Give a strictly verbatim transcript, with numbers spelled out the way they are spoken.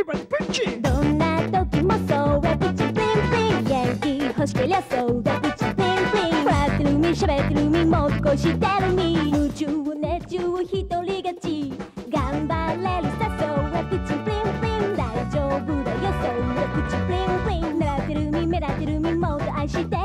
バリプチどんな時もそうはプチプリンプリン元気欲しけりゃそうだプチプリンプリン笑ってるみ喋ってるみもっと恋してるみ夢中熱中一人勝ち頑張れるさそうはプチプリンプリン大丈夫だよそうはプチプリンプリン狙ってるみ目立ってるみもっと愛して